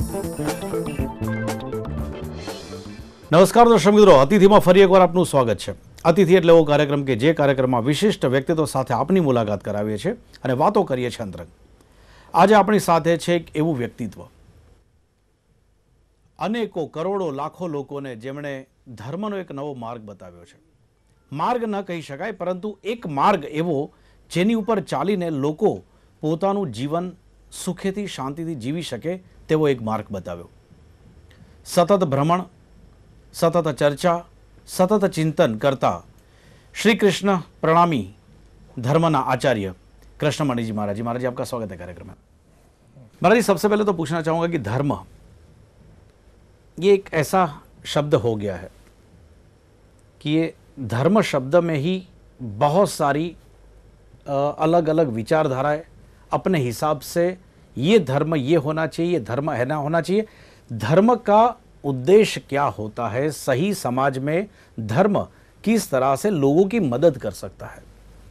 નમસ્કાર દર્શક મિત્રો, અતિથિમાં ફરી એકવાર આપનું સ્વાગત છે. અતિથિ એટલે એવો કાર્યક્રમ કે જે કાર્યક્રમમાં વિશિષ્ટ વ્યક્તિત્વ સાથે આપની મુલાકાત કરાવીએ છીએ અને વાતો કરીએ છીએ અંતરંગ. આજે આપણી સાથે છે એક એવું વ્યક્તિત્વ, અનેકો કરોડો લાખો લોકોને જેમણે ધર્મનો એક નવો માર્ગ બતાવ્યો છે. માર્ગ ન કહી શકાય, પરંતુ એક માર્ગ એવો જેની ઉપર ચાલીને લોકો પોતાનું જીવન સુખેથી શાંતિથી જીવી શકે તેવો એક માર્ગ બતાવ્યો. સતત ભ્રમણ, सतत चर्चा, सतत चिंतन करता श्री कृष्ण प्रणामी धर्मना आचार्य कृष्णमणि जी महाराज. महाराज जी, आपका स्वागत है कार्यक्रम में. महाराज जी, सबसे पहले तो पूछना चाहूँगा कि धर्म ये एक ऐसा शब्द हो गया है कि ये धर्म शब्द में ही बहुत सारी अलग अलग विचारधाराएं अपने हिसाब से ये धर्म ये होना चाहिए, ये धर्म है ना होना चाहिए. धर्म का उद्देश्य क्या होता है? सही समाज में धर्म किस तरह से लोगों की मदद कर सकता है?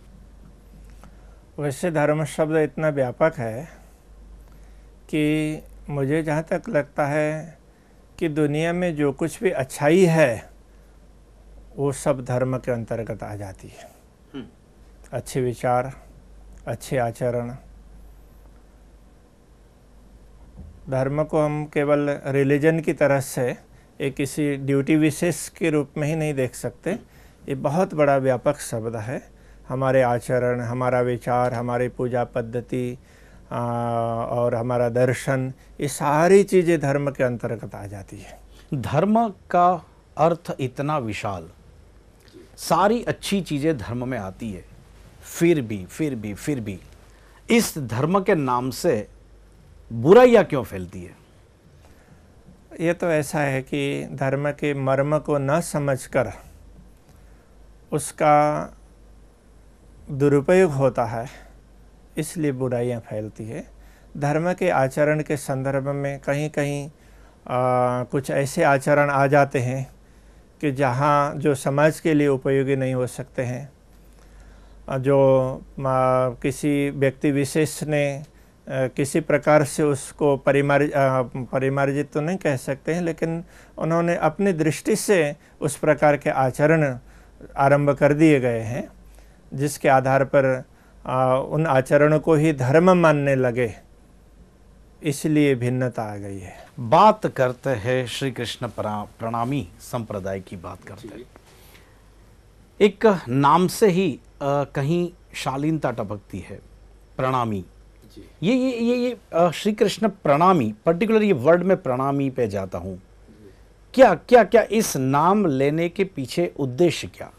वैसे धर्म शब्द इतना व्यापक है कि मुझे जहाँ तक लगता है कि दुनिया में जो कुछ भी अच्छाई है वो सब धर्म के अंतर्गत आ जाती है. अच्छे विचार, अच्छे आचरण. धर्म को हम केवल रिलीजन की तरह से एक किसी ड्यूटी विशेष के रूप में ही नहीं देख सकते. ये बहुत बड़ा व्यापक शब्द है. हमारे आचरण, हमारा विचार, हमारी पूजा पद्धति और हमारा दर्शन, ये सारी चीज़ें धर्म के अंतर्गत आ जाती है. धर्म का अर्थ इतना विशाल, सारी अच्छी चीज़ें धर्म में आती है, फिर भी इस धर्म के नाम से बुराइयां क्यों फैलती है? ये तो ऐसा है कि धर्म के मर्म को न समझकर उसका दुरुपयोग होता है, इसलिए बुराइयां फैलती है. धर्म के आचरण के संदर्भ में कहीं कहीं कुछ ऐसे आचरण आ जाते हैं कि जहाँ जो समाज के लिए उपयोगी नहीं हो सकते हैं, जो किसी व्यक्ति विशेष ने किसी प्रकार से उसको परिमार्जित तो नहीं कह सकते हैं, लेकिन उन्होंने अपनी दृष्टि से उस प्रकार के आचरण आरंभ कर दिए गए हैं, जिसके आधार पर उन आचरणों को ही धर्म मानने लगे, इसलिए भिन्नता आ गई है. बात करते हैं श्री कृष्ण प्रणामी संप्रदाय की बात करते हैं. एक नाम से ही कहीं शालीनता टपकती है, प्रणामी. ये श्री कृष्ण प्रणामी, पर्टिकुलर ये वर्ड में प्रणामी पे जाता हूँ. क्या इस नाम लेने के पीछे उद्देश्य क्या?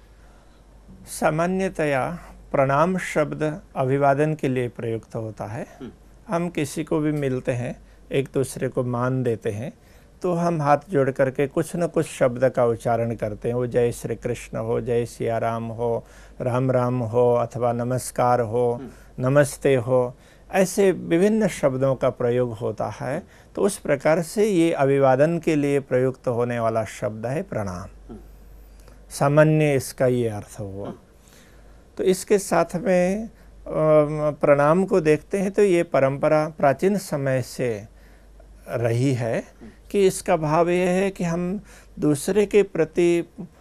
सामान्यतया प्रणाम शब्द अभिवादन के लिए प्रयुक्त होता है. हम किसी को भी मिलते हैं, एक दूसरे को मान देते हैं, तो हम हाथ जोड़ करके कुछ न कुछ शब्द का उच्चारण करते हैं. वो जय श्री कृष्ण हो, जय सिया राम हो, राम राम हो, अथवा नमस्कार हो, नमस्ते हो, ऐसे विभिन्न शब्दों का प्रयोग होता है. तो उस प्रकार से ये अभिवादन के लिए प्रयुक्त होने वाला शब्द है प्रणाम. सामान्य इसका ये अर्थ हुआ. तो इसके साथ में प्रणाम को देखते हैं तो ये परंपरा प्राचीन समय से रही है कि इसका भाव ये है कि हम दूसरे के प्रति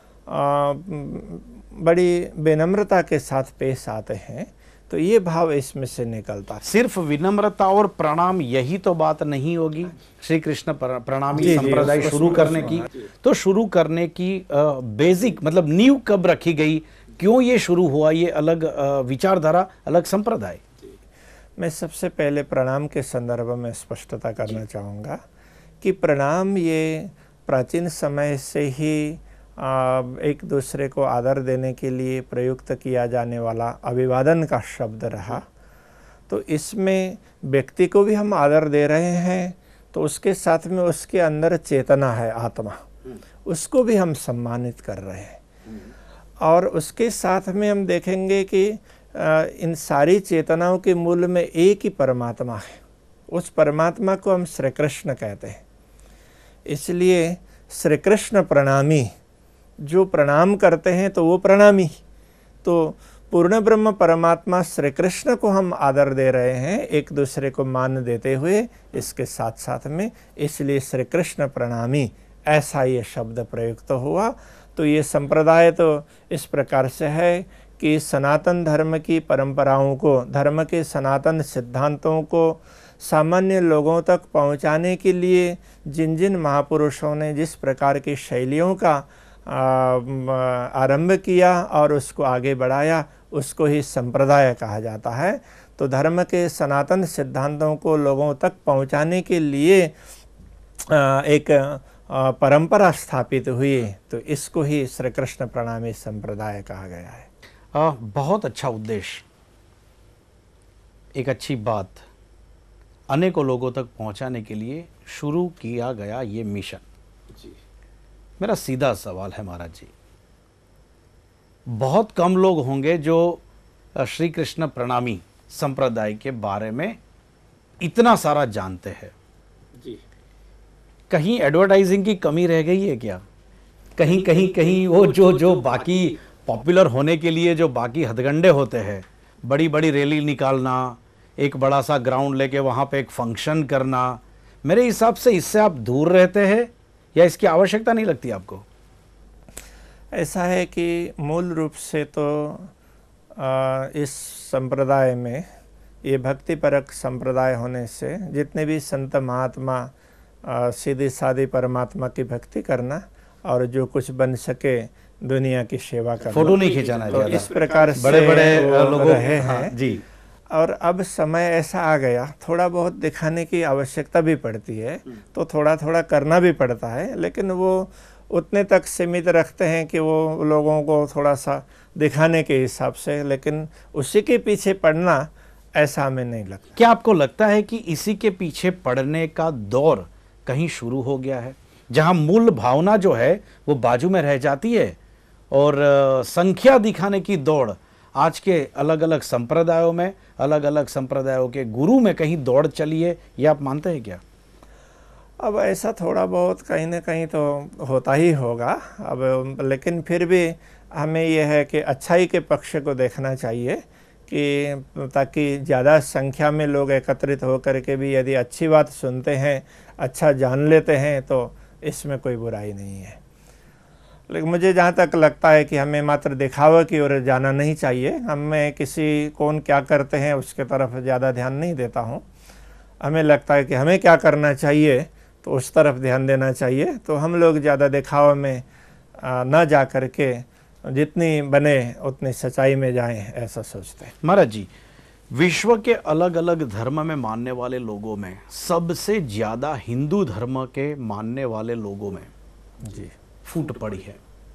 बड़ी विनम्रता के साथ पेश आते हैं, तो ये भाव इसमें से निकलता है. सिर्फ विनम्रता और प्रणाम यही तो बात नहीं होगी श्री कृष्ण प्रणामी संप्रदाय शुरू करने की. तो शुरू करने की बेसिक मतलब नींव कब रखी गई, क्यों ये शुरू हुआ, ये अलग विचारधारा, अलग संप्रदाय? मैं सबसे पहले प्रणाम के संदर्भ में स्पष्टता करना चाहूँगा कि प्रणाम ये प्राचीन समय से ही एक दूसरे को आदर देने के लिए प्रयुक्त किया जाने वाला अभिवादन का शब्द रहा. तो इसमें व्यक्ति को भी हम आदर दे रहे हैं, तो उसके साथ में उसके अंदर चेतना है, आत्मा, उसको भी हम सम्मानित कर रहे हैं. और उसके साथ में हम देखेंगे कि इन सारी चेतनाओं के मूल में एक ही परमात्मा है. उस परमात्मा को हम श्री कृष्ण कहते हैं. इसलिए श्री कृष्ण प्रणामी, जो प्रणाम करते हैं तो वो प्रणामी, तो पूर्ण ब्रह्म परमात्मा श्री कृष्ण को हम आदर दे रहे हैं, एक दूसरे को मान देते हुए इसके साथ साथ में, इसलिए श्री कृष्ण प्रणामी ऐसा ये शब्द प्रयुक्त हुआ। तो ये संप्रदाय तो इस प्रकार से है कि सनातन धर्म की परंपराओं को, धर्म के सनातन सिद्धांतों को सामान्य लोगों तक पहुंचाने के लिए जिन जिन महापुरुषों ने जिस प्रकार की शैलियों का आरंभ किया और उसको आगे बढ़ाया, उसको ही संप्रदाय कहा जाता है। तो धर्म के सनातन सिद्धांतों को लोगों तक पहुंचाने के लिए एक परंपरा स्थापित हुई, तो इसको ही श्री कृष्ण प्रणामी संप्रदाय कहा गया है। बहुत अच्छा उद्देश्य, एक अच्छी बात अनेकों लोगों तक पहुंचाने के लिए शुरू किया गया ये मिशन जी। मेरा सीधा सवाल है महाराज जी, बहुत कम लोग होंगे जो श्री कृष्ण प्रणामी संप्रदाय के बारे में इतना सारा जानते हैं जी। कहीं एडवर्टाइजिंग की कमी रह गई है क्या? कहीं वो जो बाकी पॉपुलर होने के लिए जो बाकी हथगंडे होते हैं, बड़ी बड़ी रैली निकालना, एक बड़ा सा ग्राउंड लेके वहाँ पे एक फंक्शन करना, मेरे हिसाब से इससे आप दूर रहते हैं या इसकी आवश्यकता नहीं लगती आपको? ऐसा है कि मूल रूप से तो इस संप्रदाय में, ये भक्तिपरक संप्रदाय होने से जितने भी संत महात्मा सीधी सादी परमात्मा की भक्ति करना और जो कुछ बन सके दुनिया की सेवा करना, फोटो नहीं खिंचाना, तो इस प्रकार से बड़े बड़े लोग रहे हैं जी। और अब समय ऐसा आ गया, थोड़ा बहुत दिखाने की आवश्यकता भी पड़ती है, तो थोड़ा थोड़ा करना भी पड़ता है, लेकिन वो उतने तक सीमित रखते हैं कि वो लोगों को थोड़ा सा दिखाने के हिसाब से, लेकिन उसी के पीछे पड़ना ऐसा हमें नहीं लगता। क्या आपको लगता है कि इसी के पीछे पड़ने का दौर कहीं शुरू हो गया है, जहां मूल भावना जो है वो बाजू में रह जाती है और संख्या दिखाने की दौड़ आज के अलग अलग संप्रदायों में, अलग अलग संप्रदायों के गुरु में कहीं दौड़ चली है, ये आप मानते हैं क्या? अब ऐसा थोड़ा बहुत कहीं ना कहीं तो होता ही होगा अब, लेकिन फिर भी हमें यह है कि अच्छाई के पक्ष को देखना चाहिए कि ताकि ज़्यादा संख्या में लोग एकत्रित होकर के भी यदि अच्छी बात सुनते हैं, अच्छा जान लेते हैं, तो इसमें कोई बुराई नहीं है। लेकिन मुझे जहाँ तक लगता है कि हमें मात्र दिखावा की ओर जाना नहीं चाहिए। हमें किसी कौन क्या करते हैं उसके तरफ ज़्यादा ध्यान नहीं देता हूँ। हमें लगता है कि हमें क्या करना चाहिए तो उस तरफ ध्यान देना चाहिए। तो हम लोग ज़्यादा दिखावा में ना जा कर के जितनी बने उतनी सच्चाई में जाएं, ऐसा सोचते हैं। महाराज जी, विश्व के अलग अलग धर्म में मानने वाले लोगों में सबसे ज़्यादा हिंदू धर्म के मानने वाले लोगों में जी फूट पड़ी है,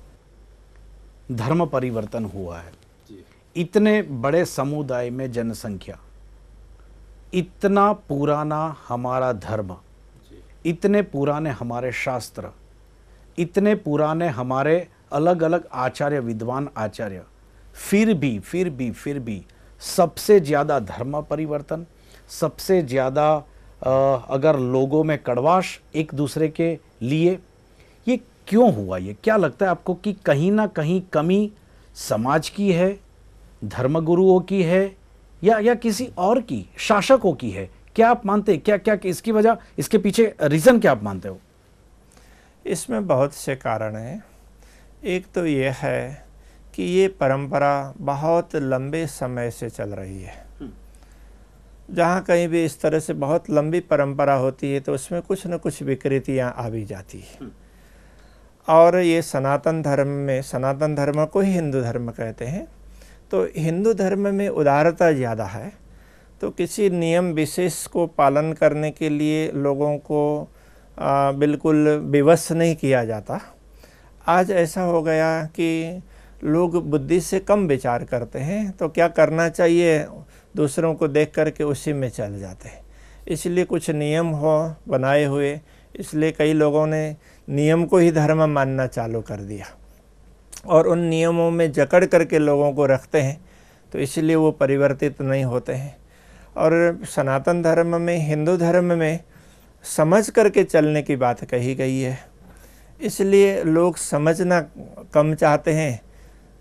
धर्म परिवर्तन हुआ है। इतने बड़े समुदाय में जनसंख्या, इतना पुराना हमारा धर्म, इतने पुराने हमारे शास्त्र, इतने पुराने हमारे अलग अलग आचार्य, विद्वान आचार्य, फिर भी सबसे ज़्यादा धर्म परिवर्तन, सबसे ज़्यादा अगर लोगों में कड़वाश एक दूसरे के लिए, ये क्यों हुआ? ये क्या लगता है आपको कि कहीं ना कहीं कमी समाज की है, धर्मगुरुओं की है, या किसी और की, शासकों की है? क्या आप मानते हैं, क्या इसकी वजह, इसके पीछे रीज़न क्या आप मानते हो? इसमें बहुत से कारण हैं। एक तो ये है कि ये परंपरा बहुत लंबे समय से चल रही है। जहाँ कहीं भी इस तरह से बहुत लंबी परंपरा होती है तो उसमें कुछ न कुछ विकृतियाँ आ भी जाती है। और ये सनातन धर्म में, सनातन धर्म को ही हिंदू धर्म कहते हैं, तो हिंदू धर्म में उदारता ज़्यादा है। तो किसी नियम विशेष को पालन करने के लिए लोगों को बिल्कुल विवश नहीं किया जाता। आज ऐसा हो गया कि लोग बुद्धि से कम विचार करते हैं, तो क्या करना चाहिए दूसरों को देख कर के उसी में चल जाते हैं। इसलिए कुछ नियम हो बनाए हुए, इसलिए कई लोगों ने नियम को ही धर्म मानना चालू कर दिया और उन नियमों में जकड़ करके लोगों को रखते हैं, तो इसलिए वो परिवर्तित नहीं होते हैं। और सनातन धर्म में, हिंदू धर्म में समझ करके चलने की बात कही गई है, इसलिए लोग समझना कम चाहते हैं,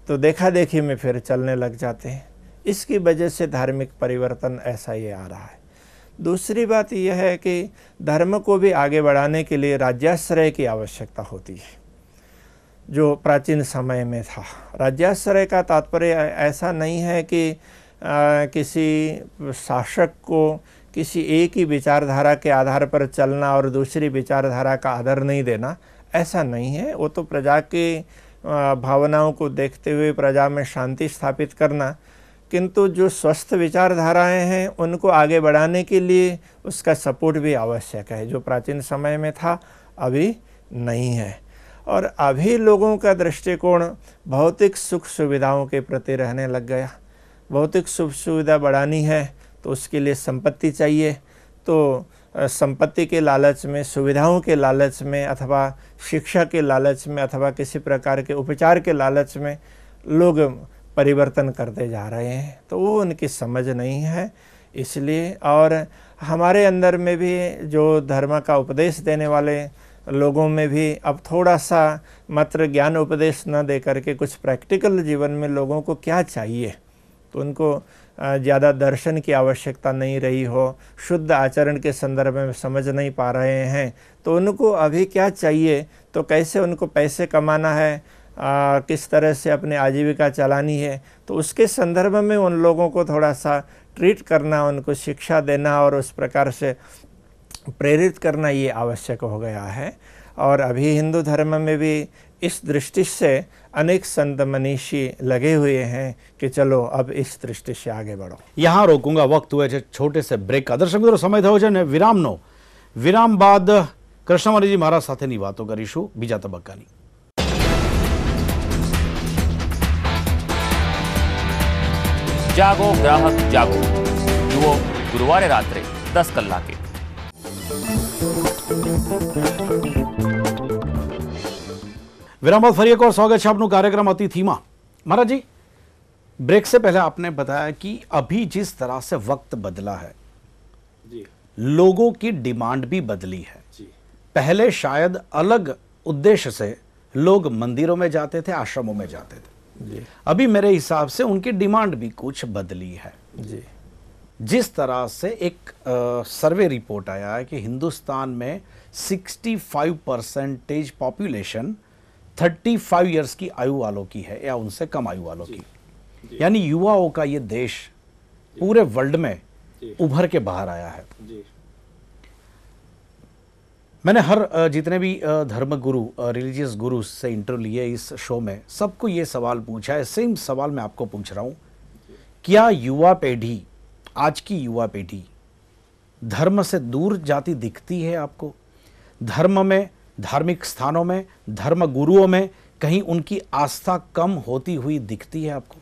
तो देखा देखी में फिर चलने लग जाते हैं। इसकी वजह से धार्मिक परिवर्तन ऐसा ये आ रहा है। दूसरी बात यह है कि धर्म को भी आगे बढ़ाने के लिए राज्याश्रय की आवश्यकता होती है, जो प्राचीन समय में था। राज्याश्रय का तात्पर्य ऐसा नहीं है कि किसी शासक को किसी एक ही विचारधारा के आधार पर चलना और दूसरी विचारधारा का आदर नहीं देना, ऐसा नहीं है। वो तो प्रजा की भावनाओं को देखते हुए प्रजा में शांति स्थापित करना, किंतु जो स्वस्थ विचारधाराएं हैं उनको आगे बढ़ाने के लिए उसका सपोर्ट भी आवश्यक है, जो प्राचीन समय में था अभी नहीं है। और अभी लोगों का दृष्टिकोण भौतिक सुख सुविधाओं के प्रति रहने लग गया। भौतिक सुख सुविधा बढ़ानी है तो उसके लिए संपत्ति चाहिए, तो संपत्ति के लालच में, सुविधाओं के लालच में, अथवा शिक्षा के लालच में, अथवा किसी प्रकार के उपचार के लालच में लोग परिवर्तन करते जा रहे हैं। तो वो उनकी समझ नहीं है। इसलिए और हमारे अंदर में भी जो धर्म का उपदेश देने वाले लोगों में भी अब थोड़ा सा मात्र ज्ञान उपदेश न दे करके कुछ प्रैक्टिकल जीवन में लोगों को क्या चाहिए, तो उनको ज़्यादा दर्शन की आवश्यकता नहीं रही हो, शुद्ध आचरण के संदर्भ में समझ नहीं पा रहे हैं, तो उनको अभी क्या चाहिए, तो कैसे उनको पैसे कमाना है, किस तरह से अपनी आजीविका चलानी है, तो उसके संदर्भ में उन लोगों को थोड़ा सा ट्रीट करना, उनको शिक्षा देना और उस प्रकार से प्रेरित करना ये आवश्यक हो गया है। और अभी हिंदू धर्म में भी इस दृष्टि से अनेक संत मनीषी लगे हुए हैं कि चलो अब इस दृष्टि से आगे बढ़ो। यहाँ रोकूंगा, वक्त हुए छोटे से ब्रेक का। दर्शक મિત્રો, સમય થયો છે ને વિરામનો। વિરામ બાદ કૃષ્ણમણીજી મહારાજ સાથેની વાતો કરીશું બીજા તબક્કાની। જાગો ગ્રાહક જાગો, જુઓ ગુરુવારે રાત્રે 10 કલાકે। विराम बाद फरी एक और स्वागत है आपनु कार्यक्रम अतिथिमा। महाराज जी, ब्रेक से पहले आपने बताया कि अभी जिस तरह से वक्त बदला है जी, लोगों की डिमांड भी बदली है जी। पहले शायद अलग उद्देश्य से लोग मंदिरों में जाते थे, आश्रमों में जाते थे जी। अभी मेरे हिसाब से उनकी डिमांड भी कुछ बदली है जी। जिस तरह से एक सर्वे रिपोर्ट आया है कि हिंदुस्तान में 65% पॉपुलेशन 35 इयर्स की आयु वालों की है या उनसे कम आयु वालों की, यानी युवाओं का ये देश पूरे वर्ल्ड में उभर के बाहर आया है। मैंने हर जितने भी धर्म गुरु, रिलीजियस गुरु से इंटरव्यू लिए इस शो में, सबको ये सवाल पूछा है। सेम सवाल मैं आपको पूछ रहा हूँ, क्या युवा पीढ़ी, आज की युवा पीढ़ी धर्म से दूर जाती दिखती है आपको? धर्म में, धार्मिक स्थानों में, धर्म गुरुओं में कहीं उनकी आस्था कम होती हुई दिखती है आपको?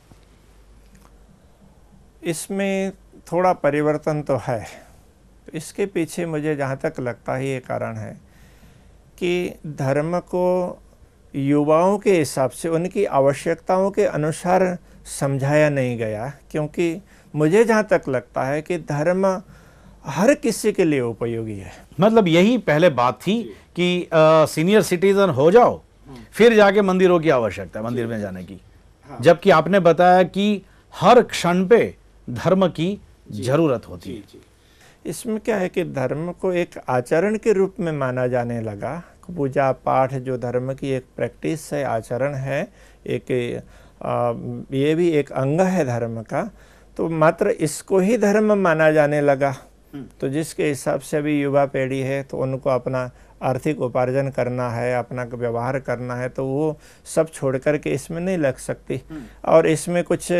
इसमें थोड़ा परिवर्तन तो है। इसके पीछे मुझे जहाँ तक लगता है ये कारण है कि धर्म को युवाओं के हिसाब से उनकी आवश्यकताओं के अनुसार समझाया नहीं गया, क्योंकि मुझे जहाँ तक लगता है कि धर्म हर किसी के लिए उपयोगी है। मतलब यही पहले बात थी कि सीनियर सिटीजन हो जाओ फिर जाके मंदिरों की आवश्यकता है, मंदिर में जाने की, जबकि आपने बताया कि हर क्षण पे धर्म की जरूरत होती है। इसमें क्या है कि धर्म को एक आचरण के रूप में माना जाने लगा। पूजा पाठ जो धर्म की एक प्रैक्टिस है, आचरण है, एक ये भी एक अंग है धर्म का, तो मात्र इसको ही धर्म माना जाने लगा। तो जिसके हिसाब से अभी युवा पीढ़ी है तो उनको अपना आर्थिक उपार्जन करना है, अपना व्यवहार करना है, तो वो सब छोड़ कर के इसमें नहीं लग सकती। और इसमें कुछ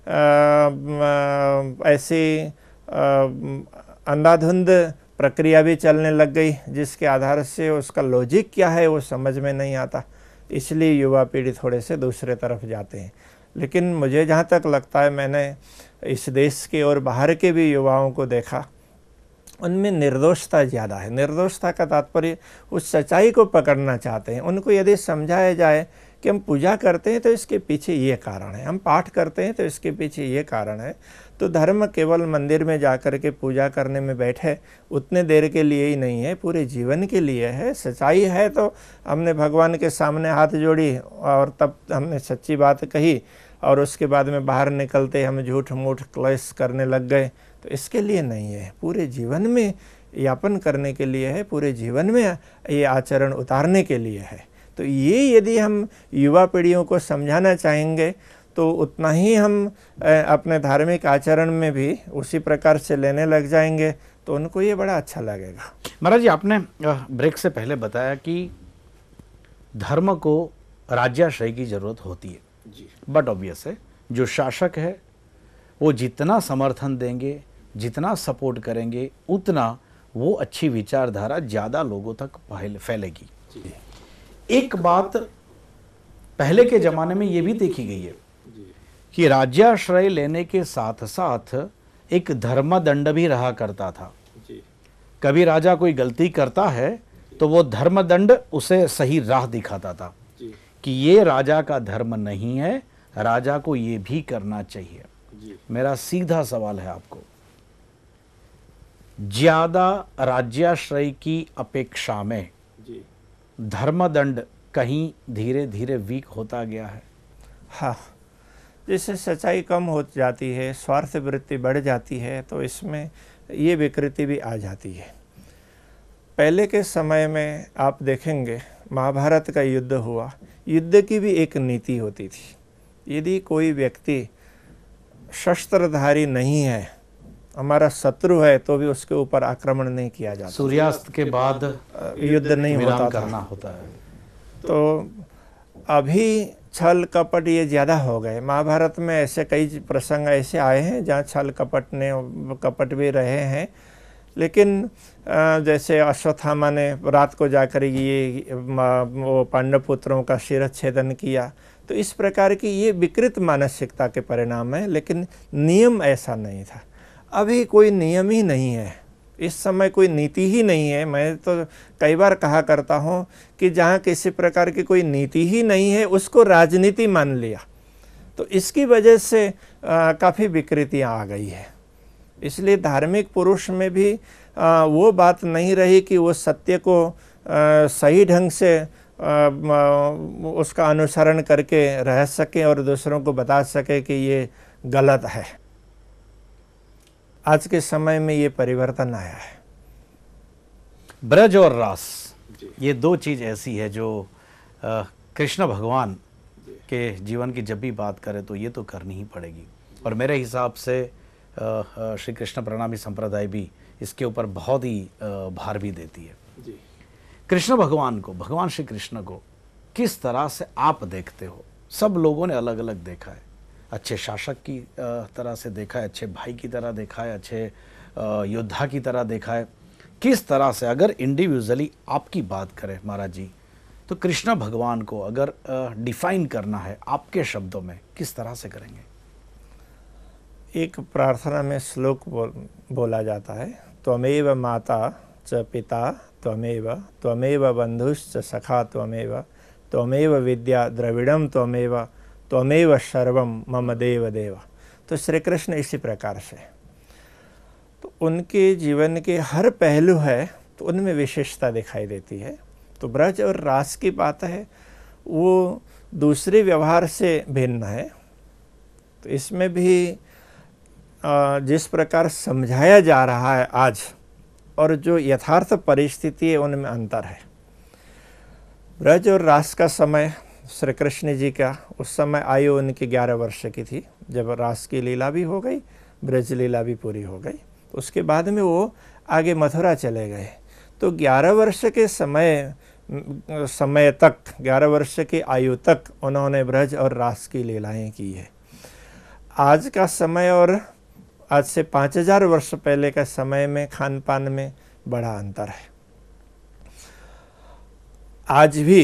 ऐसी अंधाधुंध प्रक्रिया भी चलने लग गई जिसके आधार से उसका लॉजिक क्या है वो समझ में नहीं आता, इसलिए युवा पीढ़ी थोड़े से दूसरे तरफ जाते हैं। लेकिन मुझे जहाँ तक लगता है, मैंने इस देश के और बाहर के भी युवाओं को देखा, उनमें निर्दोषता ज़्यादा है। निर्दोषता का तात्पर्य उस सच्चाई को पकड़ना चाहते हैं। उनको यदि समझाया जाए कि हम पूजा करते हैं तो इसके पीछे ये कारण है, हम पाठ करते हैं तो इसके पीछे ये कारण है, तो धर्म केवल मंदिर में जाकर के पूजा करने में बैठे उतने देर के लिए ही नहीं है, पूरे जीवन के लिए है। सच्चाई है तो हमने भगवान के सामने हाथ जोड़ी और तब हमने सच्ची बात कही, और उसके बाद में बाहर निकलते हम झूठ मूठ क्लेश करने लग गए, तो इसके लिए नहीं है, पूरे जीवन में यापन करने के लिए है, पूरे जीवन में ये आचरण उतारने के लिए है। तो ये यदि हम युवा पीढ़ियों को समझाना चाहेंगे तो उतना ही हम अपने धार्मिक आचरण में भी उसी प्रकार से लेने लग जाएंगे, तो उनको ये बड़ा अच्छा लगेगा। महाराज जी, आपने ब्रेक से पहले बताया कि धर्म को राज्याश्रय की जरूरत होती है, बट ऑब्वियस है जो शासक है वो जितना समर्थन देंगे, जितना सपोर्ट करेंगे, उतना वो अच्छी विचारधारा ज़्यादा लोगों तक फैलेगी। एक बात पहले के ज़माने में ये भी देखी गई है कि राज्याश्रय लेने के साथ साथ एक धर्मदंड भी रहा करता था। कभी राजा कोई गलती करता है तो वो धर्मदंड उसे सही राह दिखाता था कि ये राजा का धर्म नहीं है, राजा को ये भी करना चाहिए। मेरा सीधा सवाल है आपको, ज्यादा राज्याश्रय की अपेक्षा में धर्मदंड कहीं धीरे धीरे वीक होता गया है? हाँ, जैसे सच्चाई कम हो जाती है, स्वार्थ वृत्ति बढ़ जाती है, तो इसमें ये विकृति भी आ जाती है। पहले के समय में आप देखेंगे महाभारत का युद्ध हुआ, युद्ध की भी एक नीति होती थी। यदि कोई व्यक्ति शस्त्रधारी नहीं है, हमारा शत्रु है, तो भी उसके ऊपर आक्रमण नहीं किया जाता। सूर्यास्त के बाद युद्ध नहीं होता करना होता है। तो अभी छल कपट ये ज़्यादा हो गए। महाभारत में ऐसे कई प्रसंग ऐसे आए हैं जहाँ छल कपट भी रहे हैं, लेकिन जैसे अश्वत्थामा ने रात को जाकर ये वो पांडव पुत्रों का शिरच्छेदन किया, तो इस प्रकार की ये विकृत मानसिकता के परिणाम है, लेकिन नियम ऐसा नहीं था। अभी कोई नियम ही नहीं है, इस समय कोई नीति ही नहीं है। मैं तो कई बार कहा करता हूँ कि जहाँ किसी प्रकार की कोई नीति ही नहीं है उसको राजनीति मान लिया, तो इसकी वजह से काफ़ी विकृतियाँ आ गई है। इसलिए धार्मिक पुरुष में भी वो बात नहीं रही कि वो सत्य को सही ढंग से उसका अनुसरण करके रह सके और दूसरों को बता सके कि ये गलत है। आज के समय में ये परिवर्तन आया है। ब्रज और रास, ये दो चीज़ ऐसी है जो कृष्ण भगवान के जीवन की जब भी बात करें तो ये तो करनी ही पड़ेगी। और मेरे हिसाब से श्री कृष्ण प्रणामी संप्रदाय भी इसके ऊपर बहुत ही भार भी देती है। कृष्ण भगवान को, भगवान श्री कृष्ण को किस तरह से आप देखते हो? सब लोगों ने अलग अलग देखा है, अच्छे शासक की तरह से देखा है, अच्छे भाई की तरह देखा है, अच्छे योद्धा की तरह देखा है। किस तरह से, अगर इंडिविजुअली आपकी बात करें महाराज जी, तो कृष्ण भगवान को अगर डिफाइन करना है आपके शब्दों में, किस तरह से करेंगे? एक प्रार्थना में श्लोक बोला जाता है, त्वमेव माता च पिता त्वमेव, त्वमेव बंधुश्च सखा त्वमेव, त्वमेव विद्या द्रविड़म त्वमेव, त्वमेव सर्वम मम देव देव। तो श्री कृष्ण इसी प्रकार से, तो उनके जीवन के हर पहलू है तो उनमें विशेषता दिखाई देती है। तो ब्रज और रास की बात है, वो दूसरे व्यवहार से भिन्न है। तो इसमें भी जिस प्रकार समझाया जा रहा है आज और जो यथार्थ परिस्थिति है उनमें अंतर है। ब्रज और रास का समय श्री कृष्ण जी का, उस समय आयु उनकी 11 वर्ष की थी जब रास की लीला भी हो गई, ब्रज लीला भी पूरी हो गई। उसके बाद में वो आगे मथुरा चले गए। तो 11 वर्ष के समय तक, 11 वर्ष की आयु तक उन्होंने ब्रज और रास की लीलाएं की है। आज का समय और आज से 5000 वर्ष पहले का समय में खान पान में बड़ा अंतर है। आज भी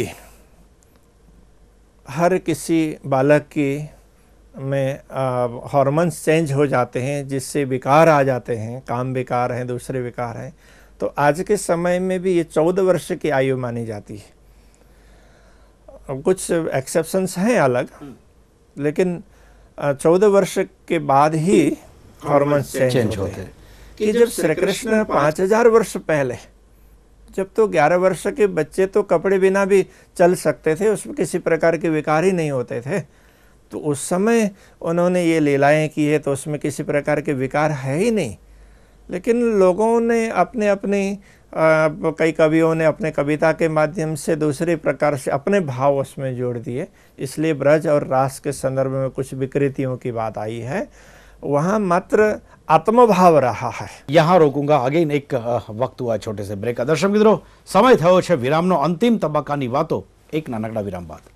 हर किसी बालक की में हार्मोन्स चेंज हो जाते हैं, जिससे विकार आ जाते हैं, काम विकार हैं, दूसरे विकार हैं। तो आज के समय में भी ये 14 वर्ष की आयु मानी जाती है। कुछ एक्सेप्शंस हैं अलग, लेकिन 14 वर्ष के बाद ही हॉर्मोन्स चेंज होते हैं। कि जब श्री कृष्ण 5000 वर्ष पहले, जब तो 11 वर्ष के बच्चे तो कपड़े बिना भी चल सकते थे, उसमें किसी प्रकार के विकार ही नहीं होते थे, तो उस समय उन्होंने ये लीलाएं की है तो उसमें किसी प्रकार के विकार है ही नहीं। लेकिन लोगों ने अपने अपने कई कवियों ने अपने कविता के माध्यम से दूसरे प्रकार से अपने भाव उसमें जोड़ दिए, इसलिए ब्रज और रास के संदर्भ में कुछ विकृतियों की बात आई है। वहाँ मात्र आत्मभाव रहा है। यहाँ रोकूंगा, आगे एक वक्त हुआ छोटे से ब्रेक। दर्शक मित्रों, समय थयो छे विरामनो, अंतिम तबक्कानी वातो एक नानकड़ा विराम बाद।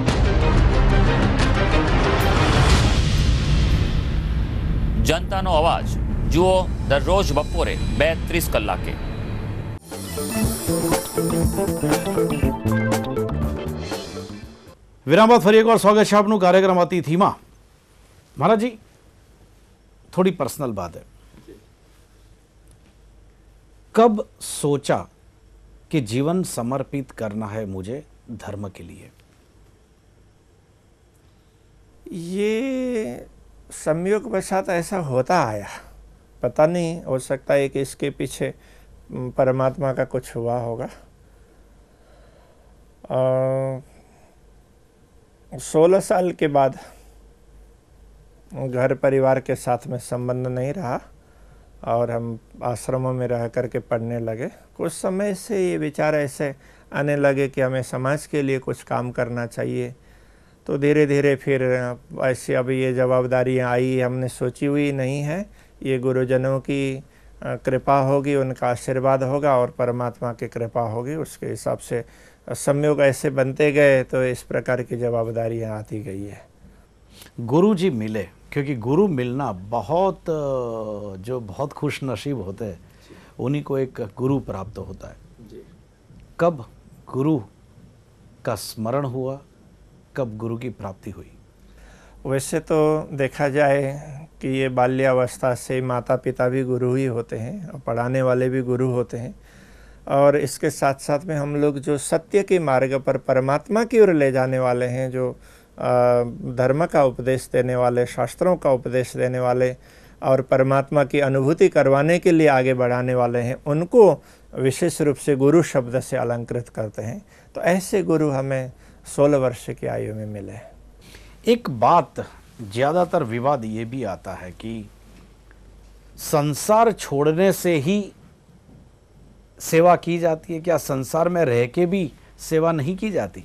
जनतानो अवाज जुओ दररोज बपोरे 2:30 કલાકે। विराम बाद फरी एक बार स्वागत है आपનું कार्यक्रम अतिथिमा। महाराज जी, थोड़ी पर्सनल बात है, कब सोचा कि जीवन समर्पित करना है मुझे धर्म के लिए? ये संयोगवशात ऐसा होता आया, पता नहीं, हो सकता है कि इसके पीछे परमात्मा का कुछ हुआ होगा। 16 साल के बाद घर परिवार के साथ में संबंध नहीं रहा और हम आश्रमों में रह करके पढ़ने लगे। कुछ समय से ये विचार ऐसे आने लगे कि हमें समाज के लिए कुछ काम करना चाहिए। तो धीरे धीरे फिर ऐसी अब ये जवाबदारियाँ आई, हमने सोची हुई नहीं है, ये गुरुजनों की कृपा होगी, उनका आशीर्वाद होगा और परमात्मा की कृपा होगी, उसके हिसाब से संयोग ऐसे बनते गए तो इस प्रकार की जवाबदारियाँ आती गई है। गुरु जी मिले, क्योंकि गुरु मिलना बहुत जो बहुत खुश नसीब होते हैं उन्हीं को एक गुरु प्राप्त होता है। कब गुरु का स्मरण हुआ, कब गुरु की प्राप्ति हुई? वैसे तो देखा जाए कि ये बाल्यावस्था से माता पिता भी गुरु ही होते हैं और पढ़ाने वाले भी गुरु होते हैं, और इसके साथ साथ में हम लोग जो सत्य के मार्ग पर परमात्मा की ओर ले जाने वाले हैं, जो धर्म का उपदेश देने वाले, शास्त्रों का उपदेश देने वाले और परमात्मा की अनुभूति करवाने के लिए आगे बढ़ाने वाले हैं, उनको विशेष रूप से गुरु शब्द से अलंकृत करते हैं। तो ऐसे गुरु हमें 16 वर्ष की आयु में मिले। एक बात ज़्यादातर विवाद ये भी आता है कि संसार छोड़ने से ही सेवा की जाती है, क्या संसार में रह के भी सेवा नहीं की जाती?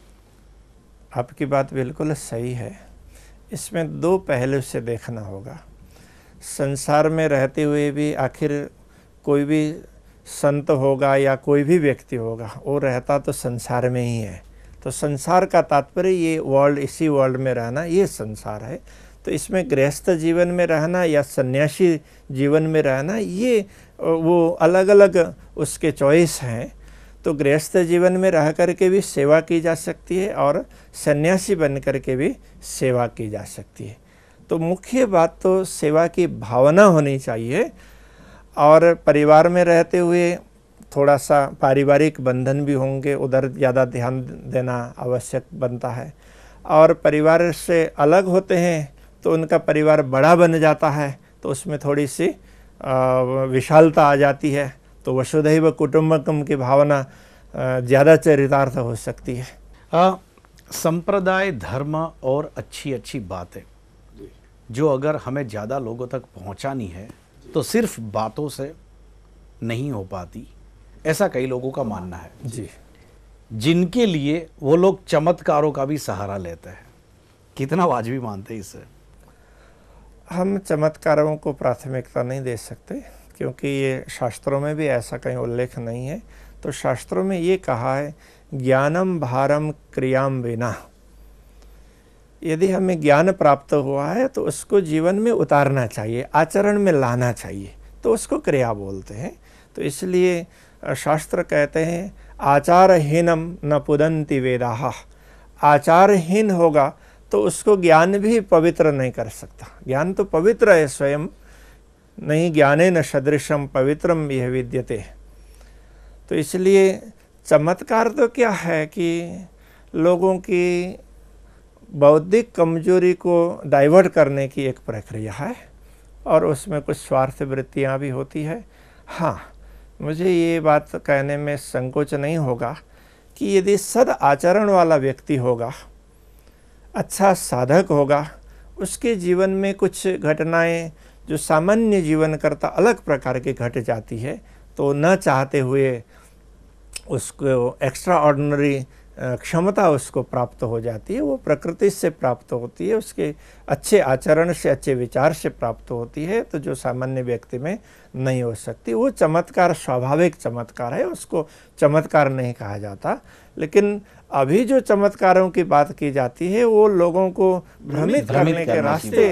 आपकी बात बिल्कुल सही है। इसमें दो पहलू से देखना होगा। संसार में रहते हुए भी आखिर कोई भी संत होगा या कोई भी व्यक्ति होगा, वो रहता तो संसार में ही है। तो संसार का तात्पर्य ये वर्ल्ड, इसी वर्ल्ड में रहना, ये संसार है। तो इसमें गृहस्थ जीवन में रहना या सन्यासी जीवन में रहना, ये वो अलग अलग उसके चॉइस हैं। तो गृहस्थ जीवन में रह करके भी सेवा की जा सकती है और सन्यासी बन करके भी सेवा की जा सकती है। तो मुख्य बात तो सेवा की भावना होनी चाहिए, और परिवार में रहते हुए थोड़ा सा पारिवारिक बंधन भी होंगे, उधर ज़्यादा ध्यान देना आवश्यक बनता है। और परिवार से अलग होते हैं तो उनका परिवार बड़ा बन जाता है, तो उसमें थोड़ी सी विशालता आ जाती है। तो वसुधैव कुटुंबकम की भावना ज़्यादा चरितार्थ हो सकती है। संप्रदाय, धर्म और अच्छी अच्छी बातें जो अगर हमें ज़्यादा लोगों तक पहुंचानी है तो सिर्फ बातों से नहीं हो पाती, ऐसा कई लोगों का मानना है जी, जिनके लिए वो लोग चमत्कारों का भी सहारा लेते हैं। कितना वाजिबी मानते हैं इसे? हम चमत्कारों को प्राथमिकता नहीं दे सकते, क्योंकि ये शास्त्रों में भी ऐसा कहीं उल्लेख नहीं है। तो शास्त्रों में ये कहा है, ज्ञानम भारम क्रियाम विना। यदि हमें ज्ञान प्राप्त हुआ है तो उसको जीवन में उतारना चाहिए, आचरण में लाना चाहिए, तो उसको क्रिया बोलते हैं। तो इसलिए शास्त्र कहते हैं, आचारहीनम न पुदन्ति वेदाः। आचारहीन होगा तो उसको ज्ञान भी पवित्र नहीं कर सकता। ज्ञान तो पवित्र है स्वयं, नहीं ज्ञानेन सदृशम पवित्रम यह विद्यते। तो इसलिए चमत्कार तो क्या है कि लोगों की बौद्धिक कमजोरी को डाइवर्ट करने की एक प्रक्रिया है, और उसमें कुछ स्वार्थ वृत्तियाँ भी होती है। हाँ, मुझे ये बात कहने में संकोच नहीं होगा कि यदि सद आचरण वाला व्यक्ति होगा, अच्छा साधक होगा, उसके जीवन में कुछ घटनाएं जो सामान्य जीवन करता अलग प्रकार की घट जाती है, तो न चाहते हुए उसको एक्स्ट्रा ऑर्डिनरी क्षमता उसको प्राप्त हो जाती है, वो प्रकृति से प्राप्त होती है, उसके अच्छे आचरण से, अच्छे विचार से प्राप्त होती है, तो जो सामान्य व्यक्ति में नहीं हो सकती। वो चमत्कार स्वाभाविक चमत्कार है, उसको चमत्कार नहीं कहा जाता। लेकिन अभी जो चमत्कारों की बात की जाती है वो लोगों को भ्रमित करने के रास्ते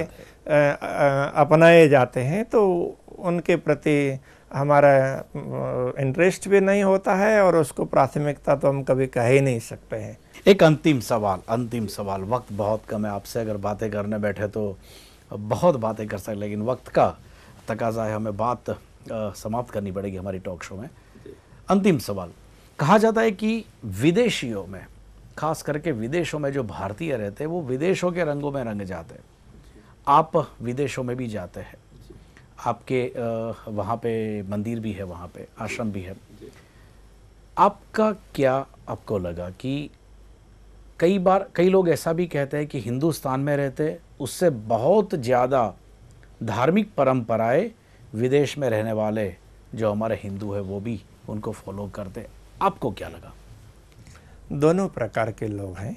अपनाए जाते हैं, तो उनके प्रति हमारा इंटरेस्ट भी नहीं होता है और उसको प्राथमिकता तो हम कभी कह ही नहीं सकते हैं। एक अंतिम सवाल, वक्त बहुत कम है, आपसे अगर बातें करने बैठे तो बहुत बातें कर सकते, लेकिन वक्त का तकाजा है, हमें बात समाप्त करनी पड़ेगी हमारी टॉक शो में। अंतिम सवाल, कहा जाता है कि विदेशियों में, खास करके विदेशों में जो भारतीय रहते हैं वो विदेशों के रंगों में रंग जाते हैं। आप विदेशों में भी जाते हैं, आपके वहाँ पे मंदिर भी है, वहाँ पे आश्रम भी है, आपका क्या आपको लगा कि कई लोग ऐसा भी कहते हैं कि हिंदुस्तान में रहते उससे बहुत ज़्यादा धार्मिक परंपराएं विदेश में रहने वाले जो हमारे हिंदू है वो भी उनको फॉलो करते, आपको क्या लगा? दोनों प्रकार के लोग हैं।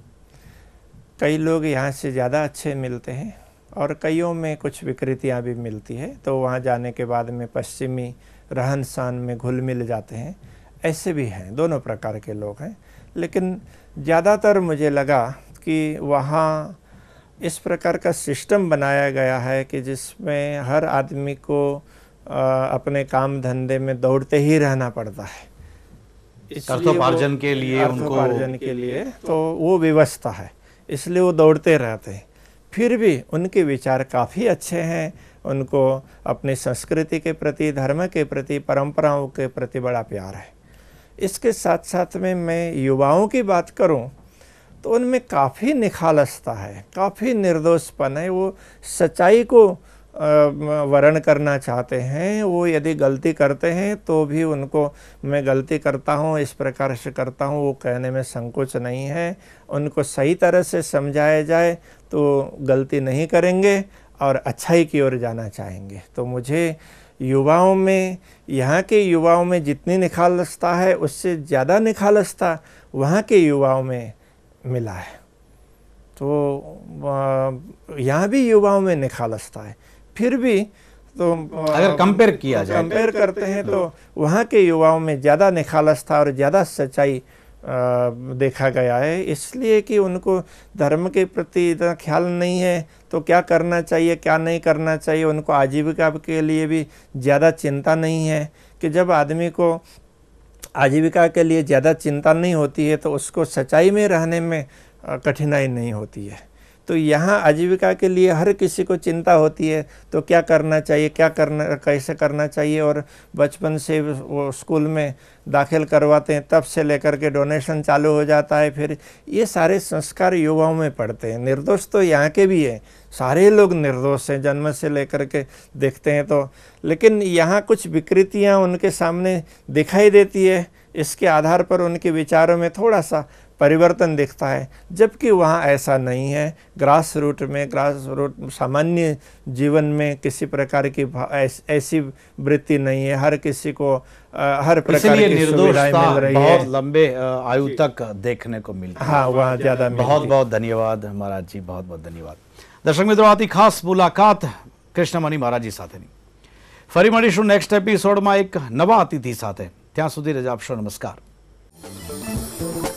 कई लोग यहाँ से ज़्यादा अच्छे मिलते हैं और कईयों में कुछ विकृतियाँ भी मिलती है, तो वहाँ जाने के बाद में पश्चिमी रहन सहन में घुल मिल जाते हैं, ऐसे भी हैं। दोनों प्रकार के लोग हैं, लेकिन ज़्यादातर मुझे लगा कि वहाँ इस प्रकार का सिस्टम बनाया गया है कि जिसमें हर आदमी को अपने काम धंधे में दौड़ते ही रहना पड़ता है, अर्थोपार्जन के लिए, अर्थोपार्जन के लिए, तो वो व्यवस्था है, इसलिए वो दौड़ते रहते हैं। फिर भी उनके विचार काफ़ी अच्छे हैं, उनको अपनी संस्कृति के प्रति, धर्म के प्रति, परंपराओं के प्रति बड़ा प्यार है। इसके साथ साथ में मैं युवाओं की बात करूं तो उनमें काफ़ी निखालसता है, काफ़ी निर्दोषपन है। वो सच्चाई को वर्ण करना चाहते हैं। वो यदि गलती करते हैं तो भी उनको मैं गलती करता हूँ, इस प्रकार से करता हूँ, वो कहने में संकोच नहीं है। उनको सही तरह से समझाया जाए तो गलती नहीं करेंगे और अच्छाई की ओर जाना चाहेंगे। तो मुझे युवाओं में, यहाँ के युवाओं में जितनी निखालसता है उससे ज़्यादा निखालसता वहाँ के युवाओं में मिला है। तो यहाँ भी युवाओं में निखालसता है, फिर भी तो अगर कंपेयर किया जाए, कंपेयर करते हैं तो वहाँ के युवाओं में ज़्यादा निखालसता और ज़्यादा सच्चाई देखा गया है। इसलिए कि उनको धर्म के प्रति इतना ख्याल नहीं है, तो क्या करना चाहिए क्या नहीं करना चाहिए, उनको आजीविका के लिए भी ज़्यादा चिंता नहीं है। कि जब आदमी को आजीविका के लिए ज़्यादा चिंता नहीं होती है तो उसको सच्चाई में रहने में कठिनाई नहीं होती है। तो यहाँ आजीविका के लिए हर किसी को चिंता होती है, तो क्या करना चाहिए, क्या करना, कैसे करना चाहिए। और बचपन से वो स्कूल में दाखिल करवाते हैं, तब से लेकर के डोनेशन चालू हो जाता है। फिर ये सारे संस्कार युवाओं में पड़ते हैं। निर्दोष तो यहाँ के भी हैं, सारे लोग निर्दोष हैं जन्म से लेकर के देखते हैं तो, लेकिन यहाँ कुछ विकृतियाँ उनके सामने दिखाई देती है। इसके आधार पर उनके विचारों में थोड़ा सा परिवर्तन दिखता है, जबकि वहाँ ऐसा नहीं है। ग्रास रूट सामान्य जीवन में किसी प्रकार की ऐसी वृत्ति नहीं है। हर किसी को हर प्रकार की सुविधाएं मिल रही है, बहुत लंबे आयु तक देखने को मिलती है। हाँ, वहाँ ज़्यादा। बहुत बहुत धन्यवाद महाराज जी, बहुत बहुत धन्यवाद। દર્શક મિત્રો, આથી ખાસ મુલાકાત કૃષ્ણમણી મહારાજજી સાથેની. ફરી મળીશું નેક્સ્ટ એપિસોડમાં એક નવા અતિથિ સાથે. ત્યાં સુધી રજા આપશો. નમસ્કાર.